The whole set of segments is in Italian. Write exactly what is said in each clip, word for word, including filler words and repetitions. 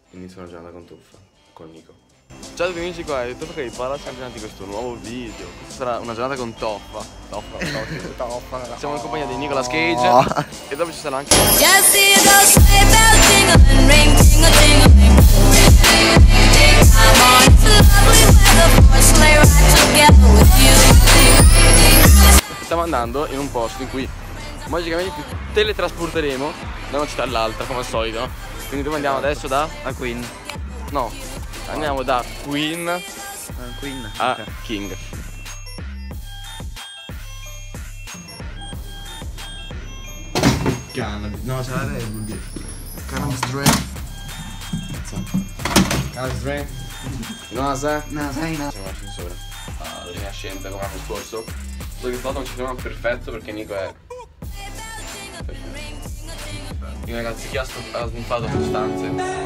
inizio una giornata con tuffa, con Nico. Ciao a tutti amici, qua è Toffa che parla sempre di questo nuovo video. Questa sarà una giornata con Toffa. Toffa, Toffa, Toffa. Siamo in compagnia di Nicolas Cage oh. E dopo ci sarà anche stiamo andando in un posto in cui magicamente ci teletrasporteremo da una città all'altra, come al solito, no? Quindi dove andiamo adesso? Da? A Queen. No, andiamo da Queen a Queen. a Okay. King. Cannabis, no, c'è la Red Bull dietro. Cannabis Strength. Cannabis Strength. No, sai? No, sai no. Siamo all'ascensore. La linea scienza come l'anno scorso. Solo che stato non ci troviamo perfetto perché Nico è Io ragazzi, chi ha, ha sniffato sostanze?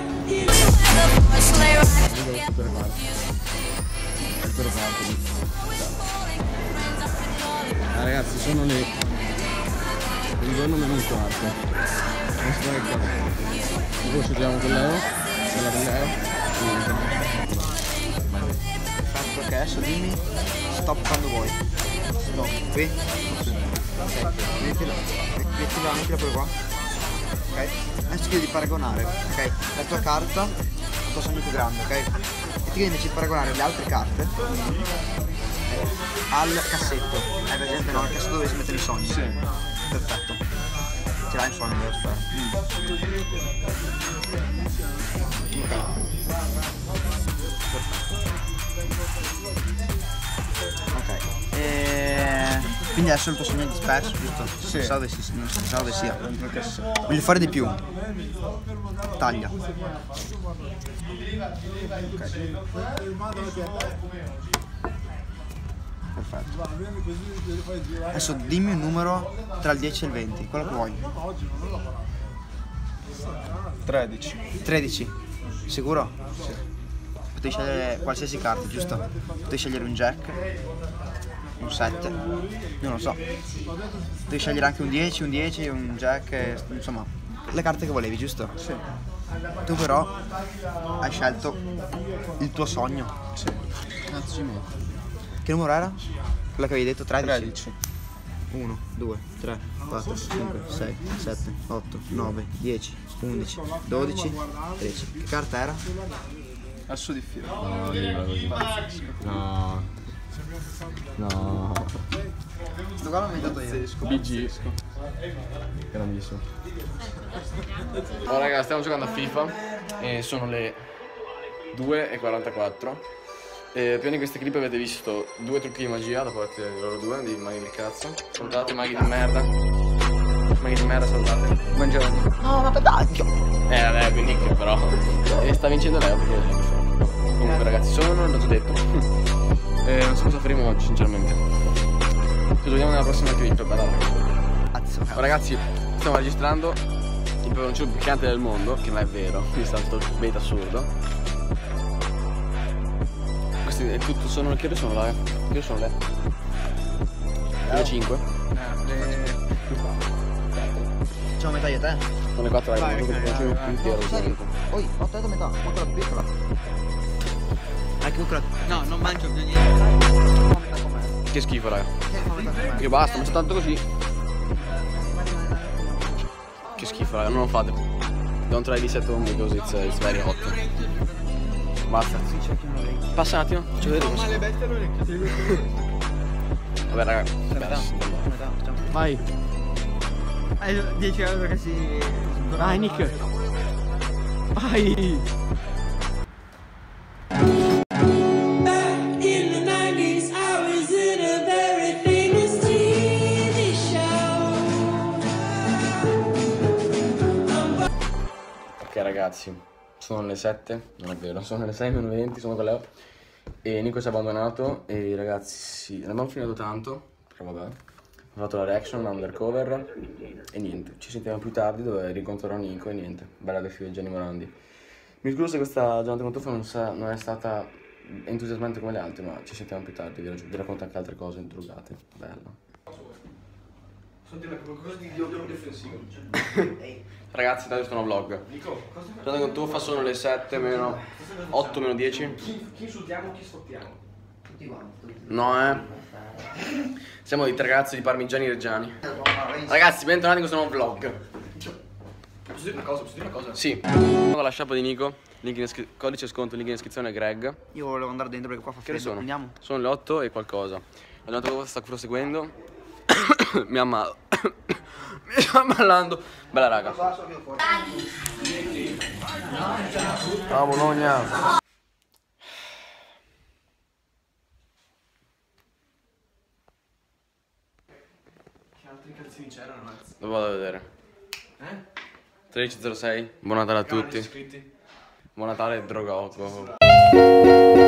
Ah, ragazzi, sono le il giorno meno un quarto. Non si fa che poi scegliamo con Leo, quella con Leo. Perfetto, ok, adesso dimmi stop quando vuoi. Stop, qui. Ok, mettila, mettila, mettila pure qua. Ok? Adesso ti devi paragonare, ok? La tua carta, il tuo sogno più grande, ok? E ti devi invece paragonare le altre carte okay, al cassetto. Hai per esempio no, il cassetto dove si mettono i sogni. Sì. Perfetto. Ce l'hai un sogno della sfera. Ok. Ok. E... quindi adesso il tuo sogno è disperso, giusto? Sì. Non so dove sia. Non so dove sia. Voglio fare di più. Taglia. Ok. Perfetto. Adesso dimmi un numero tra il dieci e il venti, quello che vuoi. tredici. tredici. Sicuro? Sì. Potevi scegliere qualsiasi carta, giusto? Potevi scegliere un jack, un sette, non lo so. Potevi scegliere anche un dieci, un dieci, un jack, insomma, le carte che volevi, giusto? Sì. Tu però hai scelto il tuo sogno. Sì. Cazzo ci metto. Che numero era? Quello che avevi detto, tredici? tredici. uno, due, tre, quattro, cinque, sei, sette, otto, nove, dieci, undici, dodici, tredici. Che carta era? Asso di fiore. No, dirla così. No. No. Questo qua l'ho inventato io. B G. Grandissimo. Oh ragazzi, stiamo giocando a FIFA e sono le due e quarantaquattro. E prima di queste clip avete visto due trucchi di magia da parte di loro due, di maghi del cazzo. Salutate maghi di merda. Maghi di merda, salutate. Buongiorno. No, ma pedacchio. Eh vabbè, quindi che però. E sta vincendo lei perché lei è forte. Comunque ragazzi, sono, l'ho già detto. E non so cosa faremo oggi, sinceramente. Ci vediamo nella prossima clip, guardate. Oh, ragazzi, stiamo registrando il peperoncino più piccante del mondo, che non è vero, quindi sta tutto beta assurdo. Questi è tutto, sono che ore sono là? Che ore sono le? Le cinque? Facciamo metà io e te? Sono le quattro, raga, comunque il peperoncino più intero ovviamente. Poi, ho detto metà, ma quella piccola. Anche quella. No, non mangio più niente. Che schifo, raga. Che basta, mangio tanto così. Che schifo, raga, non lo fate. Don't try this at home because it's, uh, it's very hot. Basta. Passa un attimo, faccio vedere come si fa. Vabbè raga, vai. dieci euro perché si... Vai Nick. Vai. Ok ragazzi, sono le sette, non è vero, sono le sei meno venti, sono con Leo e Nico si è abbandonato e ragazzi sì, ne abbiamo finito tanto, però vabbè, ho fatto la reaction, undercover e niente, ci sentiamo più tardi dove rincontrerò Nico e niente, bella del film di Gianni Morandi. Mi scuso se questa giornata con tuffa non, non è stata entusiasmante come le altre, ma ci sentiamo più tardi, vi, vi racconto anche altre cose drogate, bella. qualcosa di offensivo. Ragazzi, tanto sono vlog. Guardate con tuffa, sono le sette meno otto meno dieci. Chi, chi insultiamo, chi sfottiamo? Tutti quanti. No, eh. Siamo dei tre ragazzi di parmigiani reggiani. Ragazzi, bentornati in questo nuovo vlog. Posso dire una cosa? Posso dire una cosa? Sì. Alla sciarpa di Nico, link in codice sconto, link in descrizione Greg. Io volevo andare dentro perché qua fa freddo. Che sono? Andiamo. Sono le otto e qualcosa. La giornata sta proseguendo. Mi ammalo. Mi sto ammallando. Bella raga. Ciao Bologna. Che altri calzini c'erano, ragazzi? Lo vado a vedere. Eh? tredici zero sei. Buon Natale a tutti. Buon Natale, drogoco.